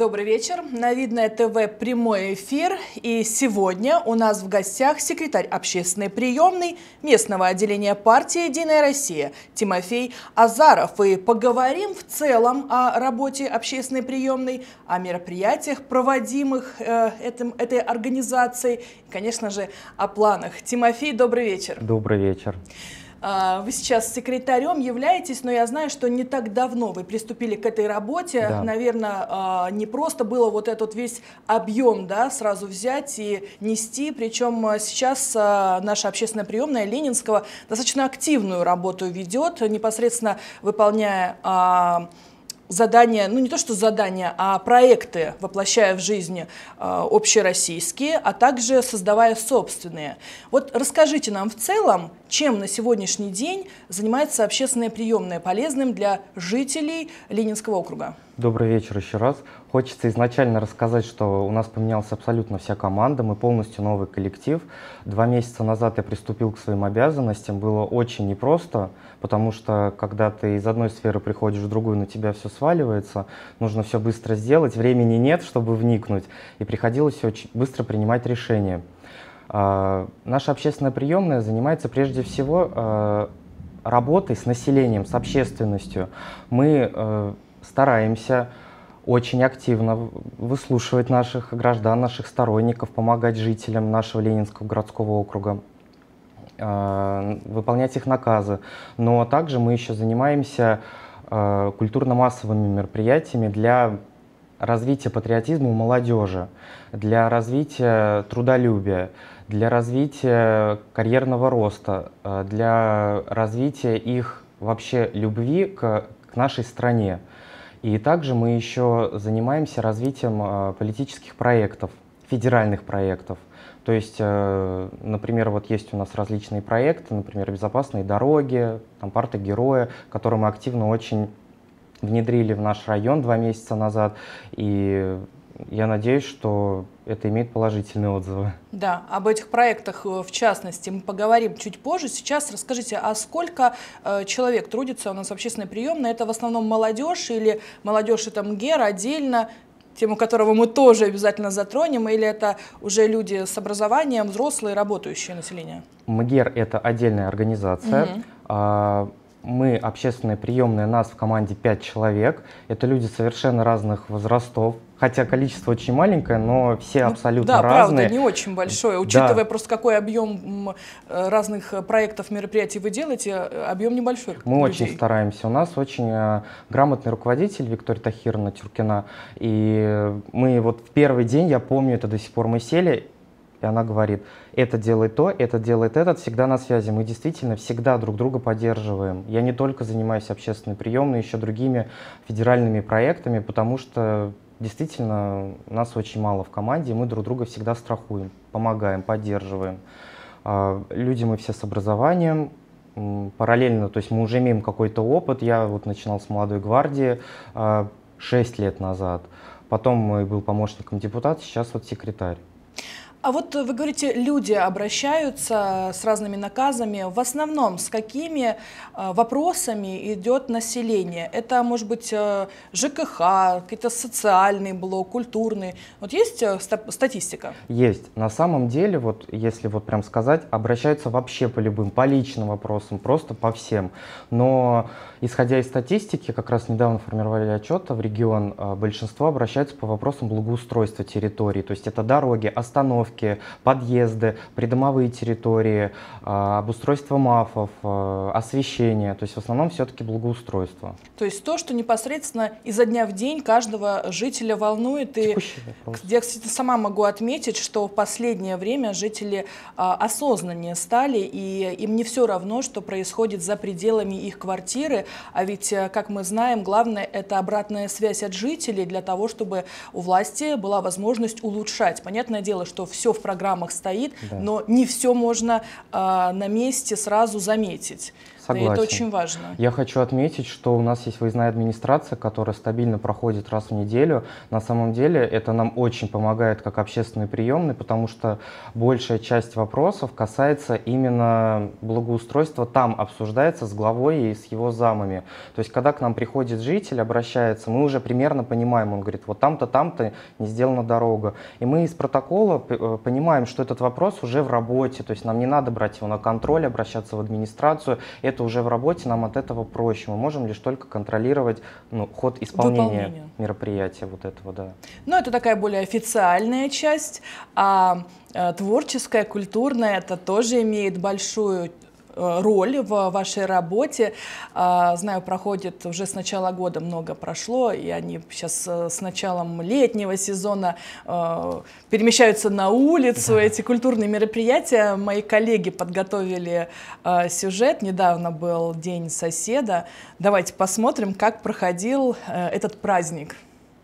Добрый вечер. На Видное ТВ прямой эфир. И сегодня у нас в гостях секретарь общественной приемной местного отделения партии «Единая Россия» Тимофей Азаров. И поговорим в целом о работе общественной приемной, о мероприятиях, проводимых этой организацией, и, конечно же, о планах. Тимофей, добрый вечер. Добрый вечер. Вы сейчас секретарем являетесь, но я знаю, что не так давно вы приступили к этой работе. Да. Наверное, не просто было вот этот весь объем, да, сразу взять и нести. Причем сейчас наша общественная приемная Ленинского достаточно активную работу ведет, непосредственно выполняя задания, ну не то что задания, а проекты, воплощая в жизнь общероссийские, а также создавая собственные. Вот расскажите нам в целом, чем на сегодняшний день занимается общественная приемная, полезным для жителей Ленинского округа? Добрый вечер еще раз. Хочется изначально рассказать, что у нас поменялась абсолютно вся команда, мы полностью новый коллектив. 2 месяца назад я приступил к своим обязанностям, было очень непросто, потому что когда ты из одной сферы приходишь в другую, на тебя все сваливается, нужно все быстро сделать, времени нет, чтобы вникнуть, и приходилось очень быстро принимать решения. Наша общественная приемная занимается прежде всего работой с населением, с общественностью. Мы стараемся очень активно выслушивать наших граждан, наших сторонников, помогать жителям нашего Ленинского городского округа, выполнять их наказы. Но также мы еще занимаемся культурно-массовыми мероприятиями для развития патриотизма у молодежи, для развития трудолюбия, для развития карьерного роста, для развития их вообще любви к нашей стране. И также мы еще занимаемся развитием политических проектов, федеральных проектов. То есть, например, вот есть у нас различные проекты, например, «Безопасные дороги», там, «Парта Героя», которые мы активно очень внедрили в наш район 2 месяца назад. И я надеюсь, что это имеет положительные отзывы. Да, об этих проектах в частности мы поговорим чуть позже. Сейчас расскажите, а сколько человек трудится у нас в общественной приемной? Это в основном молодежь или молодежь это МГЕР отдельно, тему которого мы тоже обязательно затронем, или это уже люди с образованием, взрослые, работающие население? МГЕР — это отдельная организация. Мы, общественная приемная, нас в команде 5 человек. Это люди совершенно разных возрастов. Хотя количество очень маленькое, но все абсолютно разные. Да, правда, не очень большое. Учитывая просто какой объем разных проектов, мероприятий вы делаете, объем небольшой. Мы очень стараемся. У нас очень грамотный руководитель Виктория Тахировна Тюркина. И мы вот в первый день, я помню, это до сих пор мы сели, и она говорит: это делает то, это делает этот, всегда на связи. Мы действительно всегда друг друга поддерживаем. Я не только занимаюсь общественной приемной, еще другими федеральными проектами, потому что действительно нас очень мало в команде, и мы друг друга всегда страхуем, помогаем, поддерживаем. Люди мы все с образованием, параллельно, то есть мы уже имеем какой-то опыт. Я вот начинал с молодой гвардии 6 лет назад, потом я был помощником депутата, сейчас вот секретарь. А вот вы говорите, люди обращаются с разными наказами. В основном с какими вопросами идет население? Это может быть ЖКХ, какой-то социальный блок, культурный. Вот есть статистика? Есть. На самом деле, вот если вот прям сказать, обращаются вообще по любым, по личным вопросам, просто по всем. Но исходя из статистики, как раз недавно формировали отчет в регион, большинство обращаются по вопросам благоустройства территорий. То есть это дороги, остановки, подъезды, придомовые территории, обустройство МАФов, освещение. То есть в основном все-таки благоустройство. То есть то, что непосредственно изо дня в день каждого жителя волнует. И я, кстати, сама могу отметить, что в последнее время жители осознаннее стали, и им не все равно, что происходит за пределами их квартиры. А ведь, как мы знаем, главное – это обратная связь от жителей для того, чтобы у власти была возможность улучшать. Понятное дело, что все в программах стоит, да, но не все можно на месте сразу заметить. Согласен. Это очень важно. Я хочу отметить, что у нас есть выездная администрация, которая стабильно проходит раз в неделю. На самом деле это нам очень помогает как общественный приемный, потому что большая часть вопросов касается именно благоустройства, там обсуждается с главой и с его замами. То есть когда к нам приходит житель, обращается, мы уже примерно понимаем, он говорит, вот там-то не сделана дорога. И мы из протокола понимаем, что этот вопрос уже в работе, то есть нам не надо брать его на контроль, обращаться в администрацию. Это уже в работе, нам от этого проще. Мы можем лишь только контролировать ход исполнения мероприятия вот этого, да. Ну, это такая более официальная часть, а творческая, культурная, это тоже имеет большую роль в вашей работе. Знаю, проходит уже с начала года, много прошло, и они сейчас с началом летнего сезона перемещаются на улицу. Эти культурные мероприятия. Мои коллеги подготовили сюжет. Недавно был День соседа. Давайте посмотрим, как проходил этот праздник.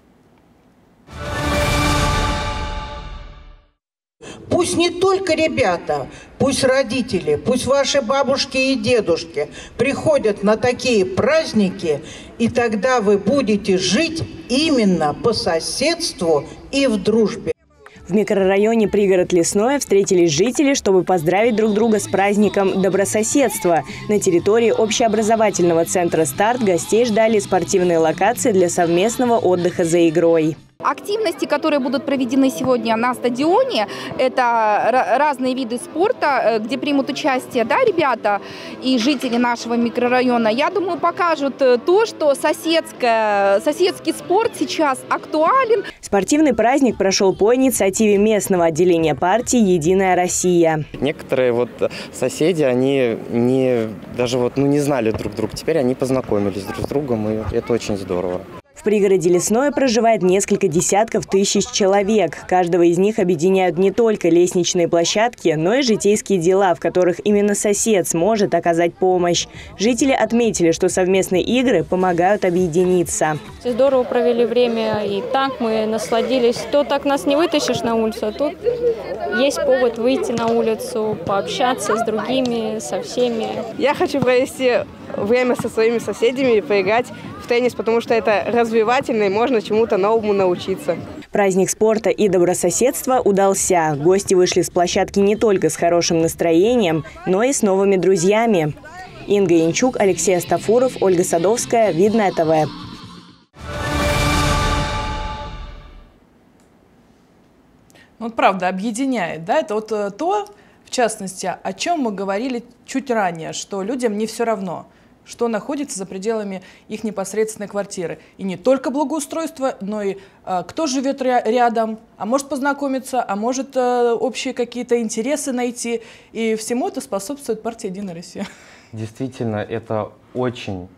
Пусть не только ребята, пусть родители, пусть ваши бабушки и дедушки приходят на такие праздники, и тогда вы будете жить именно по соседству и в дружбе. В микрорайоне «Пригород Лесное» встретились жители, чтобы поздравить друг друга с праздником добрососедства. На территории общеобразовательного центра «Старт» гостей ждали спортивные локации для совместного отдыха за игрой. Активности, которые будут проведены сегодня на стадионе, это разные виды спорта, где примут участие, да, ребята и жители нашего микрорайона. Я думаю, покажут то, что соседский спорт сейчас актуален. Спортивный праздник прошел по инициативе местного отделения партии «Единая Россия». Некоторые соседи, они даже не знали друг друга. Теперь они познакомились друг с другом, и это очень здорово. В пригороде Лесное проживает несколько десятков тысяч человек. Каждого из них объединяют не только лестничные площадки, но и житейские дела, в которых именно сосед сможет оказать помощь. Жители отметили, что совместные игры помогают объединиться. Здорово провели время, и так мы насладились. То так нас не вытащишь на улицу, а тут есть повод выйти на улицу, пообщаться с другими, со всеми. Я хочу провести время со своими соседями и поиграть в теннис, потому что это развивательно и можно чему-то новому научиться. Праздник спорта и добрососедства удался. Гости вышли с площадки не только с хорошим настроением, но и с новыми друзьями. Инга Янчук, Алексей Астафуров, Ольга Садовская, Видное ТВ. Правда, объединяет, да? Это то, в частности, о чем мы говорили чуть ранее, что людям не все равно, что находится за пределами их непосредственной квартиры. И не только благоустройство, но и кто живет рядом, а может познакомиться, а может общие какие-то интересы найти. И всему это способствует партия «Единая Россия». Действительно, это очень,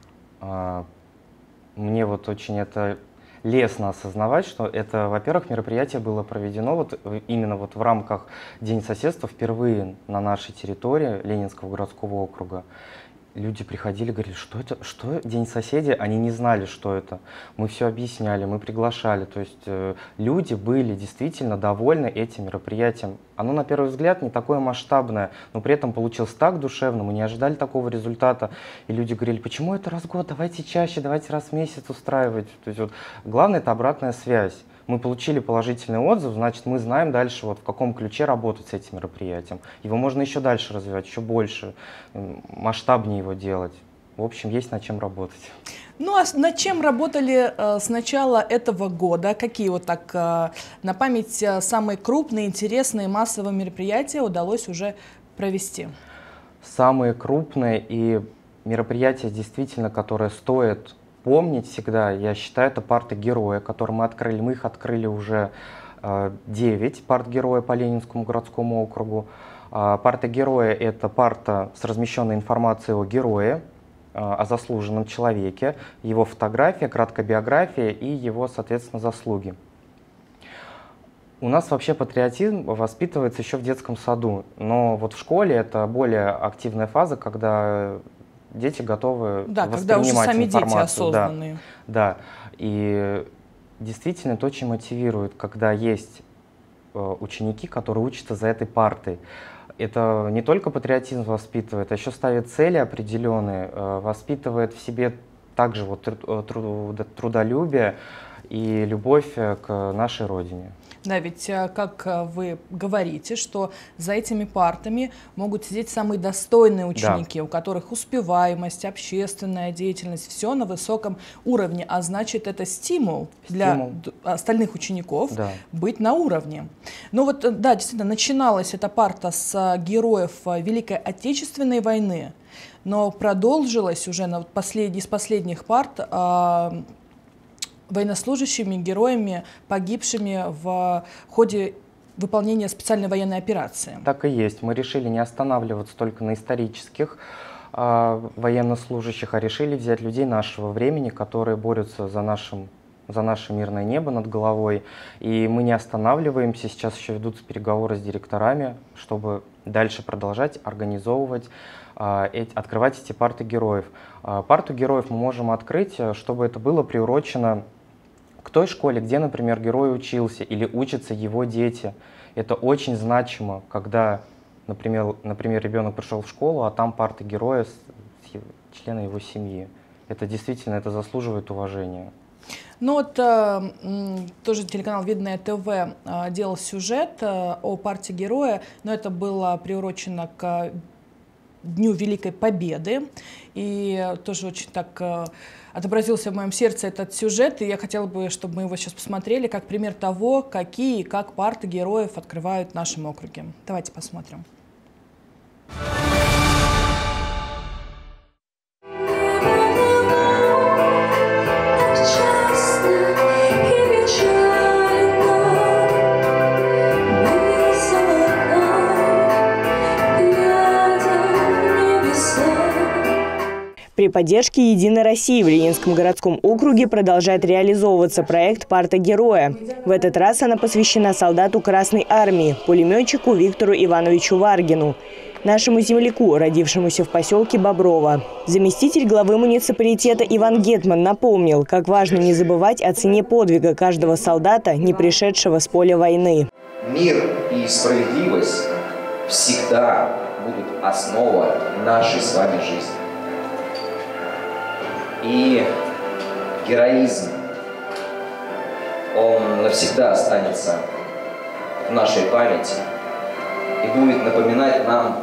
мне очень это лестно осознавать, что это, во-первых, мероприятие было проведено именно в рамках День соседства впервые на нашей территории Ленинского городского округа. Люди приходили, говорили, что это, что День соседей, они не знали, что это. Мы все объясняли, мы приглашали, то есть люди были действительно довольны этим мероприятием. Оно, на первый взгляд, не такое масштабное, но при этом получилось так душевно, мы не ожидали такого результата. И люди говорили, почему это раз в год, давайте чаще, давайте раз в месяц устраивать. То есть главное — это обратная связь. Мы получили положительный отзыв, значит, мы знаем дальше, в каком ключе работать с этим мероприятием. Его можно еще дальше развивать, еще больше, масштабнее его делать. В общем, есть над чем работать. Ну, а над чем работали с начала этого года? Какие на память самые крупные, интересные, массовые мероприятия удалось уже провести? Самые крупные и мероприятия, действительно, которые стоят помнить всегда, я считаю, это парты-героя, которые мы открыли. Мы их открыли уже 9 парт-героя по Ленинскому городскому округу. Парты-героя — это парта с размещенной информацией о герое, о заслуженном человеке, его фотография, краткая биография и его, соответственно, заслуги. У нас вообще патриотизм воспитывается еще в детском саду, но в школе это более активная фаза, когда дети готовы воспринимать когда уже сами информацию. Дети осознанные. Да. И действительно это очень мотивирует, когда есть ученики, которые учатся за этой партой. это не только патриотизм воспитывает, а еще ставит цели определенные, воспитывает в себе также вот трудолюбие и любовь к нашей родине. Да, ведь, как вы говорите, что за этими партами могут сидеть самые достойные ученики, да, у которых успеваемость, общественная деятельность, все на высоком уровне, а значит, это стимул для остальных учеников, да, быть на уровне. Ну вот, да, действительно, начиналась эта парта с героев Великой Отечественной войны, но продолжилась уже из последних парт военнослужащими, героями, погибшими в ходе выполнения специальной военной операции. Так и есть. Мы решили не останавливаться только на исторических военнослужащих, а решили взять людей нашего времени, которые борются за наше мирное небо над головой. И мы не останавливаемся. Сейчас еще ведутся переговоры с директорами, чтобы дальше продолжать организовывать, открывать эти парты героев. Парту героев мы можем открыть, чтобы это было приурочено к той школе, где, например, герой учился или учатся его дети. Это очень значимо, когда, например, ребенок пришел в школу, а там парты героя члена его семьи. Это действительно, это заслуживает уважения. Ну вот тоже телеканал «Видное ТВ» делал сюжет о парте героя, но это было приурочено к Дню Великой Победы. И тоже очень так отобразился в моем сердце этот сюжет. И я хотела бы, чтобы мы его сейчас посмотрели, как пример того, какие и как парты героев открывают в нашем округе. Давайте посмотрим. При поддержке «Единой России» в Ленинском городском округе продолжает реализовываться проект «Парта героя». В этот раз она посвящена солдату Красной Армии, пулеметчику Виктору Ивановичу Варгину, нашему земляку, родившемуся в поселке Боброво. Заместитель главы муниципалитета Иван Гетман напомнил, как важно не забывать о цене подвига каждого солдата, не пришедшего с поля войны. Мир и справедливость всегда будут основой нашей с вами жизни. И героизм, он навсегда останется в нашей памяти и будет напоминать нам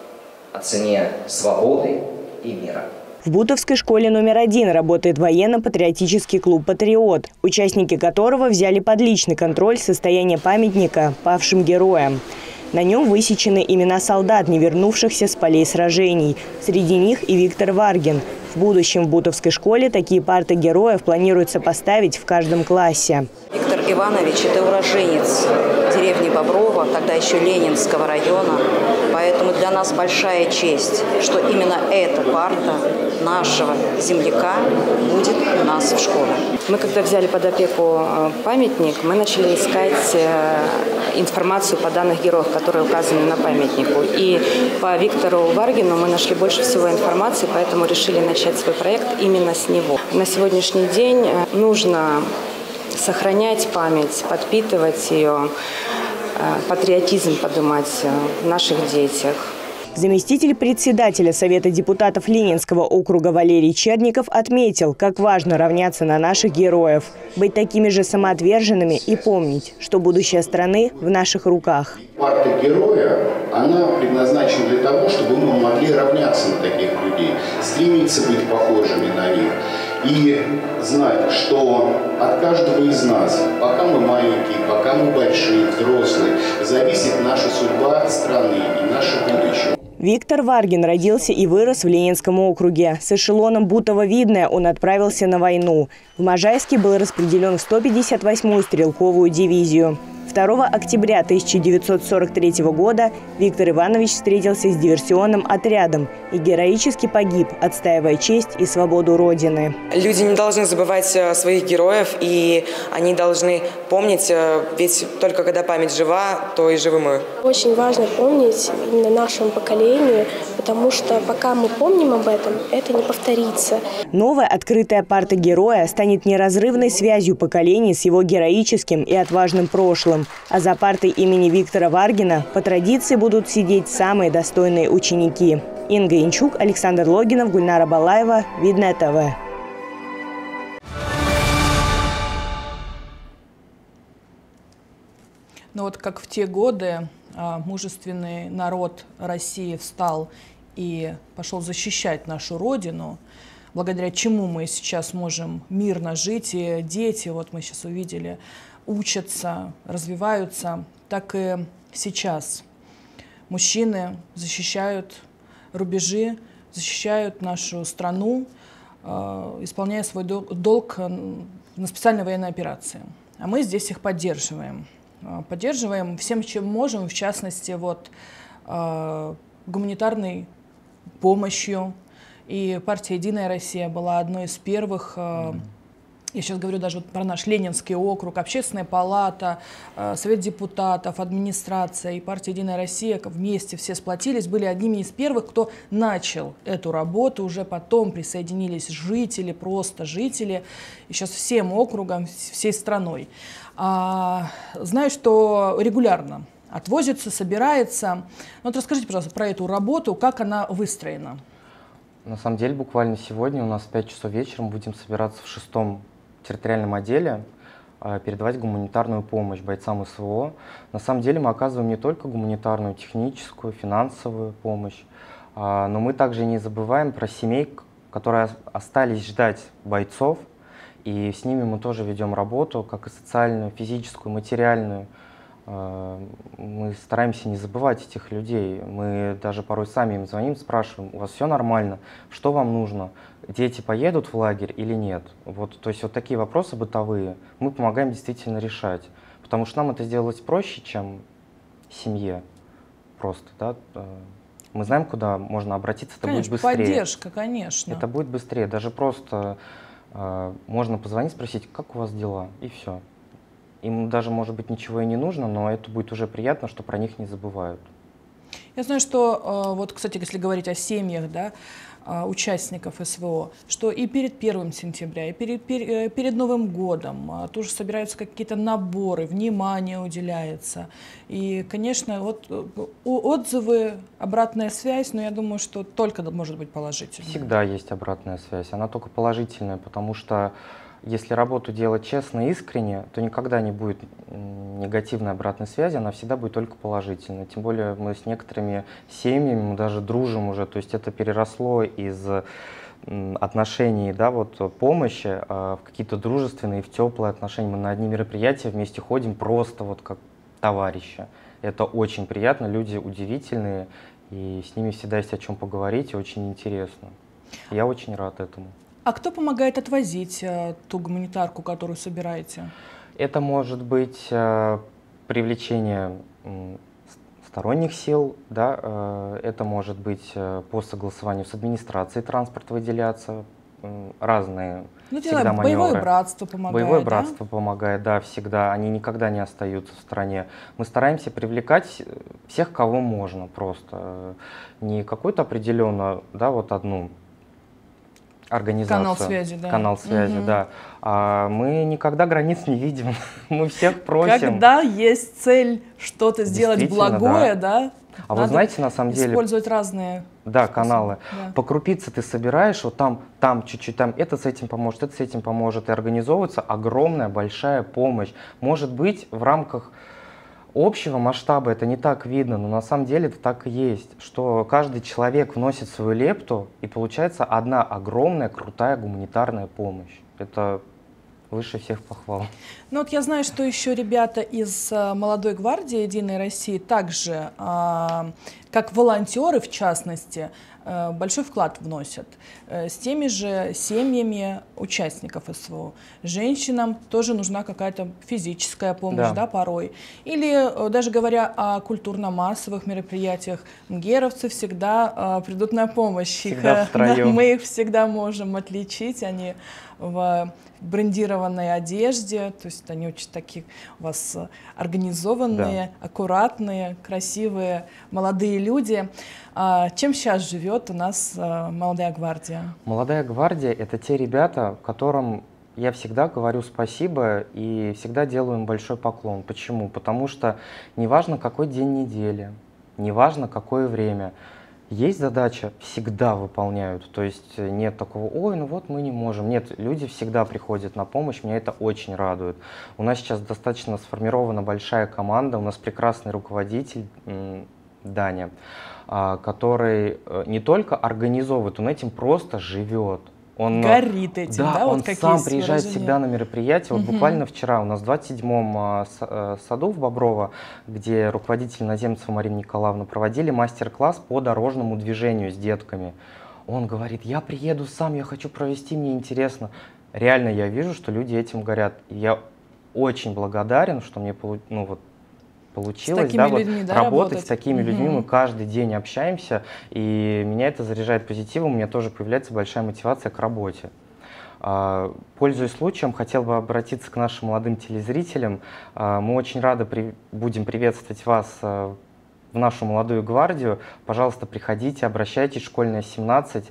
о цене свободы и мира. В Бутовской школе номер 1 работает военно-патриотический клуб «Патриот», участники которого взяли под личный контроль состояние памятника павшим героям. На нем высечены имена солдат, не вернувшихся с полей сражений. Среди них и Виктор Варгин. В будущем в Бутовской школе такие парты героев планируется поставить в каждом классе. Виктор Иванович – это уроженец деревни Боброво, тогда еще Ленинского района. Поэтому для нас большая честь, что именно эта парта нашего земляка будет у нас в школе. Мы, когда взяли под опеку памятник, мы начали искать информацию по данных героев, которые указаны на памятнику. И по Виктору Варгину мы нашли больше всего информации, поэтому решили начать свой проект именно с него. На сегодняшний день нужно сохранять память, подпитывать ее, патриотизм поднимать в наших детях. Заместитель председателя Совета депутатов Ленинского округа Валерий Черников отметил, как важно равняться на наших героев, быть такими же самоотверженными и помнить, что будущее страны в наших руках. Парта героя, она предназначена для того, чтобы мы могли равняться на таких людей, стремиться быть похожими на них и знать, что от каждого из нас, пока мы маленькие, пока мы большие, взрослые, зависит наша судьба страны и наше будущее. Виктор Варгин родился и вырос в Ленинском округе. С эшелоном Бутово-Видное он отправился на войну. В Можайске был распределен в 158-ю стрелковую дивизию. 2 октября 1943 года Виктор Иванович встретился с диверсионным отрядом и героически погиб, отстаивая честь и свободу Родины. Люди не должны забывать своих героев, и они должны помнить, ведь только когда память жива, то и живы мы. Очень важно помнить именно нашему поколению, потому потому что пока мы помним об этом, это не повторится. Новая открытая парта героя станет неразрывной связью поколений с его героическим и отважным прошлым. А за партой имени Виктора Варгина по традиции будут сидеть самые достойные ученики. Инга Янчук, Александр Логинов, Гульнара Балаева, Видное ТВ. Но вот как в те годы мужественный народ России встал и пошел защищать нашу Родину, благодаря чему мы сейчас можем мирно жить, и дети, вот мы сейчас увидели, учатся, развиваются, так и сейчас мужчины защищают рубежи, защищают нашу страну, исполняя свой долг на специальной военной операции. А мы здесь их поддерживаем. Поддерживаем всем, чем можем, в частности, вот, гуманитарной помощью. И партия «Единая Россия» была одной из первых, я сейчас говорю даже вот про наш Ленинский округ, Общественная палата, Совет депутатов, администрация и партия «Единая Россия» вместе все сплотились, были одними из первых, кто начал эту работу. Уже потом присоединились жители, просто жители, и сейчас всем округом, всей страной. Знаю, что регулярно отвозится, собирается. Вот расскажите, пожалуйста, про эту работу, как она выстроена. На самом деле, буквально сегодня у нас в 5 часов вечера мы будем собираться в 6-м территориальном отделе, передавать гуманитарную помощь бойцам СВО. На самом деле мы оказываем не только гуманитарную, техническую, финансовую помощь, но мы также не забываем про семей, которые остались ждать бойцов. И с ними мы тоже ведем работу, как и социальную, физическую, материальную. Мы стараемся не забывать этих людей. Мы даже порой сами им звоним, спрашиваем: у вас все нормально? Что вам нужно? Дети поедут в лагерь или нет? Вот, то есть вот такие вопросы бытовые мы помогаем действительно решать. Потому что нам это сделать проще, чем семье просто. Да? Мы знаем, куда можно обратиться, это конечно, будет быстрее. Поддержка, конечно. Это будет быстрее. Даже просто можно позвонить, спросить, как у вас дела, и все. Им даже, может быть, ничего и не нужно, но это будет уже приятно, что про них не забывают. Я знаю, что, вот, кстати, если говорить о семьях, да, участников СВО, что и перед 1 сентября, и перед Новым годом тоже собираются какие-то наборы, внимание уделяется. И, конечно, вот отзывы, обратная связь, но я думаю, что только может быть положительная. Всегда есть обратная связь, она только положительная, потому что если работу делать честно и искренне, то никогда не будет негативной обратной связи, она всегда будет только положительной. Тем более мы с некоторыми семьями, мы даже дружим уже, то есть это переросло из отношений, да, вот, помощи в какие-то дружественные, в теплые отношения. Мы на одни мероприятия вместе ходим просто вот как товарищи. Это очень приятно, люди удивительные, и с ними всегда есть о чем поговорить, и очень интересно. Я очень рад этому. А кто помогает отвозить ту гуманитарку, которую собираете? Это может быть привлечение сторонних сил, да, это может быть по согласованию с администрацией транспорт выделяться, разные всегда маневры. Боевое братство помогает, Боевое братство помогает, да, всегда. Они никогда не остаются в стороне. Мы стараемся привлекать всех, кого можно просто. Не какую-то определенную, да, вот одну организацию. Канал связи, да. Канал связи, да. А мы никогда границ не видим. Мы всех просим. Когда есть цель что-то сделать благое, да, а вы знаете, на самом деле, использовать разные каналы. Да. По крупице ты собираешь, вот там чуть-чуть, там это с этим поможет, это с этим поможет. И организовывается огромная, большая помощь. Может быть, в рамках общего масштаба это не так видно, но на самом деле это так и есть, что каждый человек вносит свою лепту, и получается одна огромная, крутая гуманитарная помощь. Это выше всех похвал. Ну вот я знаю, что еще ребята из молодой гвардии «Единой России» также, как волонтеры в частности, большой вклад вносят с теми же семьями участников СВО. Женщинам тоже нужна какая-то физическая помощь, да, порой. Или даже говоря о культурно-массовых мероприятиях, МГЕРовцы всегда придут на помощь. Всегда втроем. Мы их всегда можем отличить, они в брендированной одежде, то есть они очень такие у вас организованные, аккуратные, красивые, молодые люди. Чем сейчас живете? живет у нас молодая гвардия? Молодая гвардия — это те ребята, которым я всегда говорю спасибо и всегда делаю им большой поклон. Почему? Потому что неважно, какой день недели, неважно, какое время, есть задача, всегда выполняют. То есть нет такого: ой, ну вот мы не можем. Нет, люди всегда приходят на помощь, меня это очень радует. У нас сейчас достаточно сформирована большая команда, у нас прекрасный руководитель Даня, который не только организовывает, он этим просто живет. Он горит этим, да? Он вот сам приезжает всегда на мероприятие. Вот буквально вчера у нас в 27-м саду в Боброво, где руководитель Наземцева Марина Николаевна проводили мастер-класс по дорожному движению с детками. Он говорит: я приеду сам, я хочу провести, мне интересно. Реально я вижу, что люди этим горят. И я очень благодарен, что мне получилось людьми, работать с такими людьми. Мы каждый день общаемся, и меня это заряжает позитивом, у меня тоже появляется большая мотивация к работе. Пользуясь случаем, хотел бы обратиться к нашим молодым телезрителям. Мы очень рады будем приветствовать вас в нашу молодую гвардию. Пожалуйста, приходите, обращайтесь, школьная 17.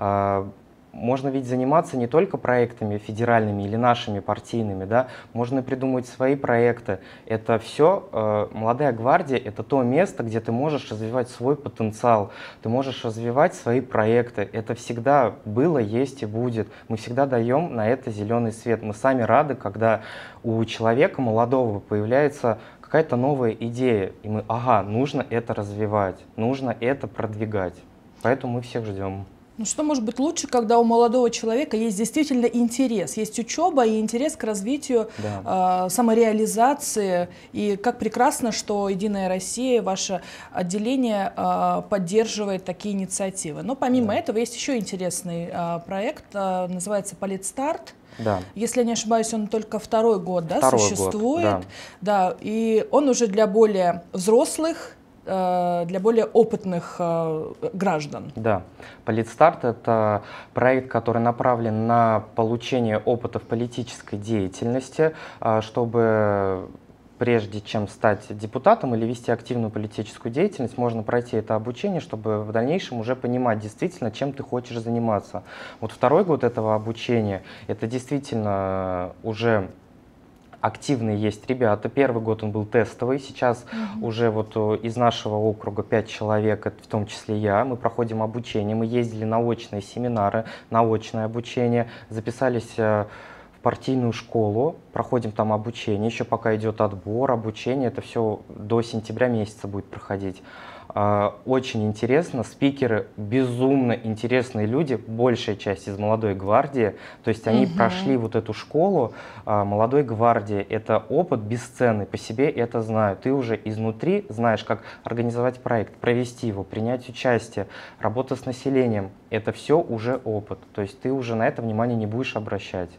Можно ведь заниматься не только проектами федеральными или нашими партийными, да? Можно придумать свои проекты. Это все, молодая гвардия — это то место, где ты можешь развивать свой потенциал, ты можешь развивать свои проекты. Это всегда было, есть и будет. Мы всегда даем на это зеленый свет. Мы сами рады, когда у человека молодого появляется какая-то новая идея, и мы: ага, нужно это развивать, нужно это продвигать. Поэтому мы всех ждем. Ну что может быть лучше, когда у молодого человека есть действительно интерес, есть учеба и интерес к развитию, самореализации. И как прекрасно, что «Единая Россия», ваше отделение, поддерживает такие инициативы. Но помимо этого есть еще интересный проект, называется «Политстарт». Да. Если я не ошибаюсь, он только второй год, существует. Год, да, и он уже для более взрослых, для более опытных граждан. Да. Политстарт — это проект, который направлен на получение опыта в политической деятельности, чтобы прежде чем стать депутатом или вести активную политическую деятельность, можно пройти это обучение, чтобы в дальнейшем уже понимать действительно, чем ты хочешь заниматься. Вот второй год этого обучения — это действительно уже активные есть ребята. Первый год он был тестовый, сейчас уже вот из нашего округа 5 человек, в том числе я, мы проходим обучение, мы ездили на очные семинары, на очное обучение, записались в партийную школу, проходим там обучение, еще пока идет отбор, обучение, это все до сентября месяца будет проходить. Очень интересно, спикеры безумно интересные люди, большая часть из молодой гвардии, то есть они прошли вот эту школу молодой гвардии, это опыт бесценный, по себе это знаю, ты уже изнутри знаешь, как организовать проект, провести его, принять участие, работа с населением, это все уже опыт, то есть ты уже на это внимание не будешь обращать.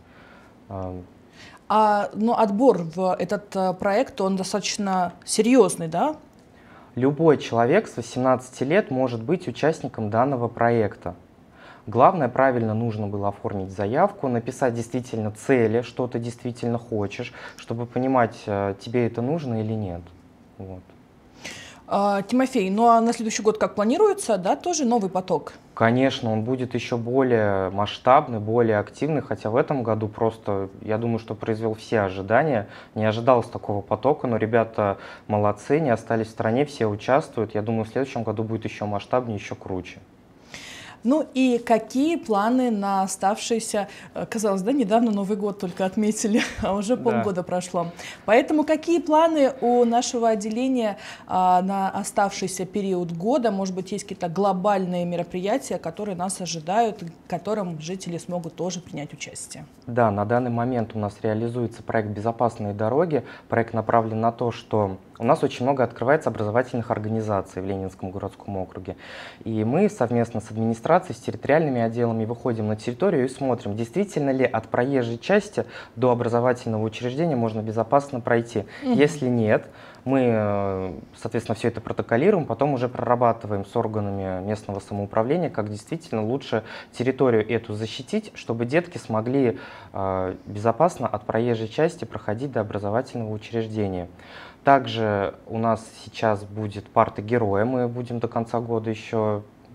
Но отбор в этот проект, он достаточно серьезный, да? Любой человек с 18 лет может быть участником данного проекта. Главное, правильно нужно было оформить заявку, написать действительно цели, что ты действительно хочешь, чтобы понимать, тебе это нужно или нет. Вот. Тимофей, ну а на следующий год как планируется, да, тоже новый поток? Конечно, он будет еще более масштабный, более активный, хотя в этом году просто, я думаю, что произвел все ожидания. Не ожидалось такого потока, но ребята молодцы, не остались в стороне, все участвуют. Я думаю, в следующем году будет еще масштабнее, еще круче. Ну и какие планы на оставшийся, казалось, да, недавно Новый год только отметили, а уже полгода прошло. Поэтому какие планы у нашего отделения на оставшийся период года? Может быть, есть какие-то глобальные мероприятия, которые нас ожидают, в котором жители смогут тоже принять участие? Да, на данный момент у нас реализуется проект «Безопасные дороги». Проект направлен на то, что у нас очень много открывается образовательных организаций в Ленинском городском округе. И мы совместно с администрацией, с территориальными отделами выходим на территорию и смотрим, действительно ли от проезжей части до образовательного учреждения можно безопасно пройти. Если нет, мы, соответственно, все это протоколируем, потом уже прорабатываем с органами местного самоуправления, как действительно лучше территорию эту защитить, чтобы детки смогли безопасно от проезжей части проходить до образовательного учреждения. Также у нас сейчас будет парты героя, мы будем до конца года еще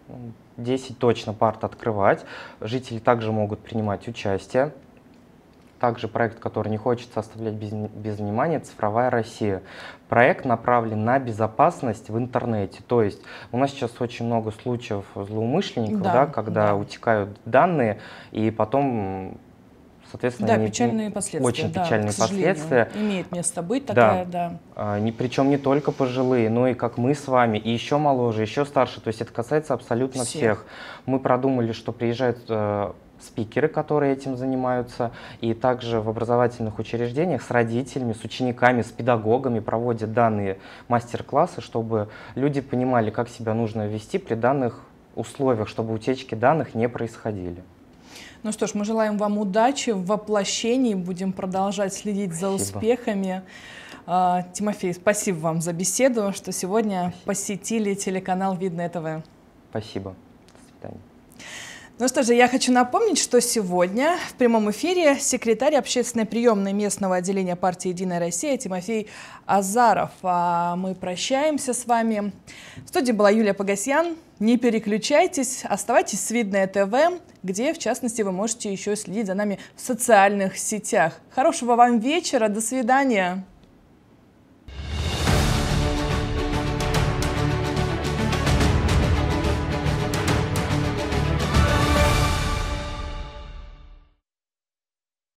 10 точно парт открывать. Жители также могут принимать участие. Также проект, который не хочется оставлять без внимания, «Цифровая Россия». Проект направлен на безопасность в интернете. То есть у нас сейчас очень много случаев злоумышленников, когда утекают данные, и потом, соответственно, печальные последствия. Очень печальные последствия. Имеет место быть такая, Причем не только пожилые, но и как мы с вами, и еще моложе, еще старше. То есть это касается абсолютно всех. Мы продумали, что приезжают спикеры, которые этим занимаются, и также в образовательных учреждениях с родителями, с учениками, с педагогами проводят данные мастер-классы, чтобы люди понимали, как себя нужно вести при данных условиях, чтобы утечки данных не происходили. Ну что ж, мы желаем вам удачи в воплощении, будем продолжать следить за успехами. Тимофей, спасибо вам за беседу, что сегодня посетили телеканал Видное ТВ. Спасибо. До свидания. Ну что же, я хочу напомнить, что сегодня в прямом эфире секретарь общественной приемной местного отделения партии «Единая Россия» Тимофей Азаров. А мы прощаемся с вами. В студии была Юлия Погосян. Не переключайтесь, оставайтесь с Видное ТВ, где, в частности, вы можете еще следить за нами в социальных сетях. Хорошего вам вечера, до свидания.